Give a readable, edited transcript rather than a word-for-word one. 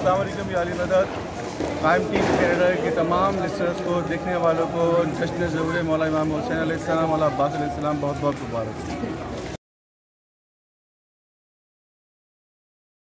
अस्सलाम वालेकुम या अली मदद। कायम टीम कनाडा के तमाम लिसनर्स को, देखने वालों को जश्न ज़हूर मौला इमाम हुसैन अलैहिस्सलाम, मौला अब्बास अलैहिस्सलाम बहुत बहुत मुबारक।